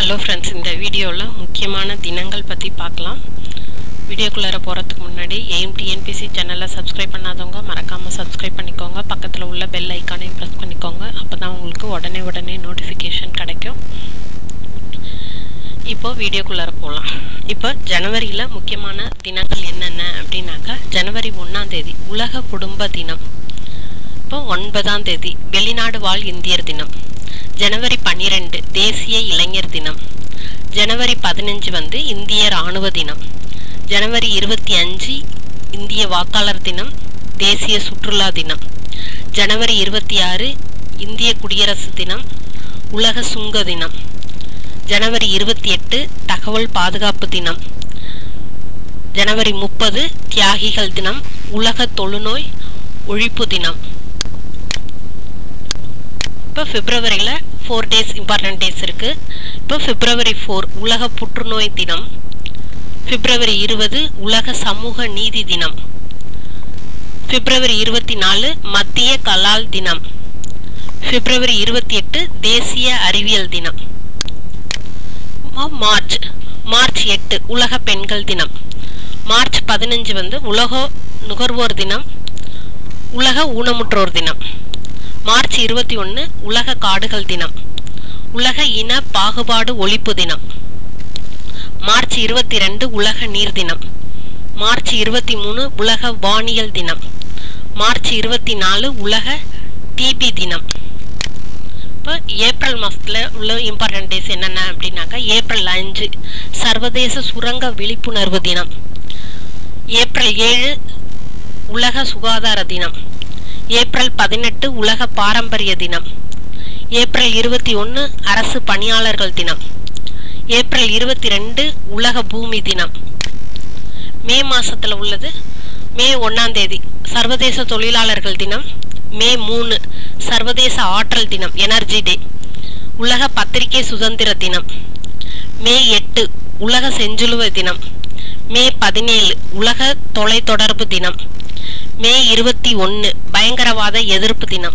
Hello friends, இந்த வீடியோவில் முக்கியமான தினங்கள் பற்றி பார்க்கலாம். வீடியோக்குள்ளே போகிறதுக்கு முன்னாடி AIMTNPSC சேனலை சப்ஸ்கிரைப் பண்ணாதவங்க மறக்காமல் சப்ஸ்கிரைப் பண்ணிக்கோங்க. பக்கத்தில் உள்ள பெல் ஐக்கானையும் ப்ரெஸ் பண்ணிக்கோங்க. அப்போ தான் உங்களுக்கு உடனே நோட்டிஃபிகேஷன் கிடைக்கும். இப்போது வீடியோக்குள்ளே போகலாம். இப்போ ஜனவரியில் முக்கியமான தினங்கள் என்னென்ன அப்படின்னாக்கா, ஜனவரி 1ஆம் தேதி உலக குடும்ப தினம். இப்போ 9ஆம் தேதி வெளிநாடு வாழ் இந்தியர் தினம். ஜனவரி 12 தேசிய இளைஞர் தினம். ஜனவரி 15 இந்திய இராணுவ தினம். ஜனவரி 25 இந்திய வாக்காளர் தினம், தேசிய சுற்றுலா தினம். ஜனவரி 26 இந்திய குடியரசு தினம், உலக சுங்க தினம். ஜனவரி 28 தகவல் பாதுகாப்பு தினம். ஜனவரி 30 தியாகிகள் தினம், உலக தொழுநோய் ஒழிப்பு தினம். இப்போ பிப்ரவரியில் 4 டேஸ் இம்பார்ட்டன்ட் டேஸ் இருக்குது. இப்போ பிப்ரவரி 4 உலக புற்றுநோய் தினம். பிப்ரவரி 20 உலக சமூக நீதி தினம். பிப்ரவரி 24 மத்திய கலால் தினம். பிப்ரவரி 28 தேசிய அறிவியல் தினம். மார்ச் 8 உலக பெண்கள் தினம். மார்ச் 15 உலக நுகர்வோர் தினம், உலக ஊனமுற்றோர் தினம். மார்ச் 21 உலக காடுகள் தினம், உலக இன பாகுபாடு ஒழிப்பு தினம். மார்ச் 22 உலக நீர் தினம். மார்ச் 23 உலக வானியல் தினம். மார்ச் 24 உலக டிபி தினம். இப்போ ஏப்ரல் மாதத்தில் உள்ள இம்பார்ட்டன்ட் டேஸ் என்னென்ன அப்படின்னாக்கா, ஏப்ரல் 5 சர்வதேச சுரங்க விழிப்புணர்வு தினம். ஏப்ரல் 7 உலக சுகாதார தினம். ஏப்ரல் 18 உலக பாரம்பரிய தினம். ஏப்ரல் 21 அரசு பணியாளர்கள் தினம். ஏப்ரல் 22 உலக பூமி தினம். மே மாதத்தில் உள்ளது மே 1ஆம் தேதி சர்வதேச தொழிலாளர்கள் தினம். மே 3 சர்வதேச ஆற்றல் தினம், எனர்ஜி டே. உலக பத்திரிகை சுதந்திர தினம். மே 8 உலக செஞ்சிலுவை தினம். மே 17 உலக தொலைத்தொடர்பு தினம். மே 21 பயங்கரவாத எதிர்ப்பு தினம்.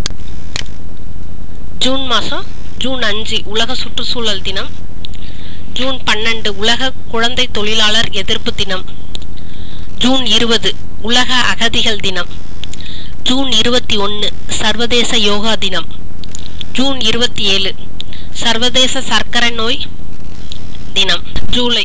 ஜூன் மாதம் ஜூன் 5 உலக சுற்றுச்சூழல் தினம். ஜூன் 12 உலக குழந்தை தொழிலாளர் எதிர்ப்பு தினம். ஜூன் 20 உலக அகதிகள் தினம். ஜூன் 21 சர்வதேச யோகா தினம். ஜூன் 27 சர்வதேச சர்க்கரை நோய் தினம். ஜூலை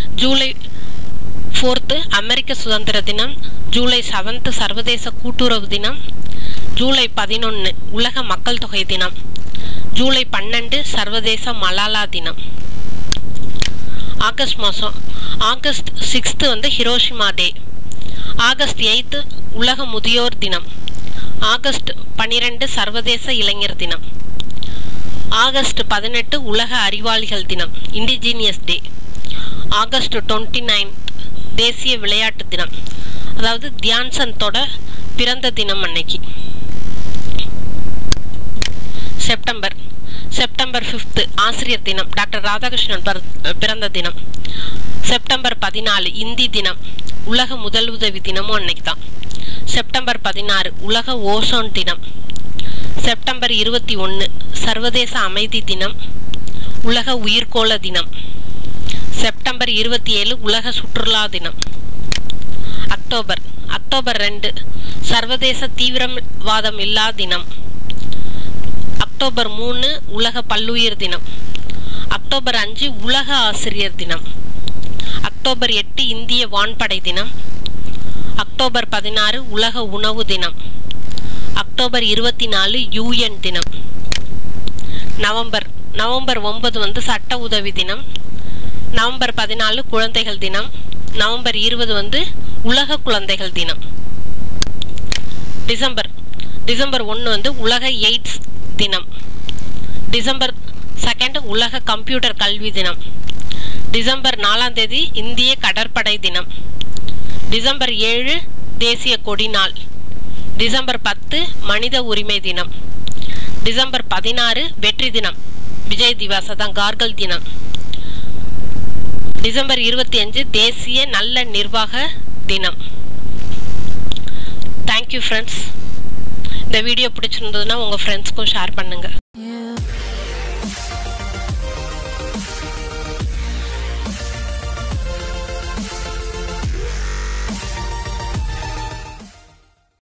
4 அமெரிக்க சுதந்திர தினம். ஜூலை 7 சர்வதேச கூட்டுறவு தினம். ஜூலை 11 உலக மக்கள் தொகை தினம். ஜூலை 12 சர்வதேச மலாலா தினம். ஆகஸ்ட் மாதம் ஆகஸ்ட் 6 ஹிரோஷிமா டே. ஆகஸ்ட் 8 உலக முதியோர் தினம். ஆகஸ்ட் 12 சர்வதேச இளைஞர் தினம். ஆகஸ்ட் 18 உலக அறிவாளிகள் தினம், இண்டிஜீனியஸ் டே. ஆகஸ்ட் 29 தேசிய விளையாட்டு தினம், அதாவது தியான்சந்தோட பிறந்த தினம் அன்னைக்கு. செப்டம்பர் 5 ஆசிரியர் தினம், டாக்டர் ராதாகிருஷ்ணன் பிறந்த தினம். செப்டம்பர் 14 இந்தி தினம், உலக முதலுதவி தினமும் அன்னைக்கு தான். செப்டம்பர் 16 உலக ஓசோன் தினம். செப்டம்பர் 21 சர்வதேச அமைதி தினம், உலக உயிர்கோள தினம். செப்டம்பர் 27 உலக சுற்றுலா தினம். அக்டோபர் 2 சர்வதேச தீவிரவாதம் இல்லா தினம். அக்டோபர் 3 உலக பல்லுயிர் தினம். அக்டோபர் 5 உலக ஆசிரியர் தினம். அக்டோபர் 8 இந்திய வான்படை தினம். அக்டோபர் 16 உலக உணவு தினம். அக்டோபர் 24 UN தினம். நவம்பர் 9 சட்ட உதவி தினம். நவம்பர் 14 குழந்தைகள் தினம். நவம்பர் 20 உலக குழந்தைகள் தினம். டிசம்பர் 1 உலக எய்ட்ஸ் தினம். டிசம்பர் 2 உலக கம்ப்யூட்டர் கல்வி தினம். டிசம்பர் 4ஆம் தேதி இந்திய கடற்படை தினம். டிசம்பர் 7 தேசிய கொடி நாள். டிசம்பர் 10 மனித உரிமை தினம். டிசம்பர் 16 வெற்றி தினம், விஜய் திவாஸ், அதான் கார்கில் தினம். டிசம்பர் 25 தேசிய நல்ல நிர்வாக தினம். Thank you friends. இந்த வீடியோ பிடிச்சிருந்ததுன்னா உங்கள் ஃப்ரெண்ட்ஸ்க்கும் ஷேர் பண்ணுங்கள்.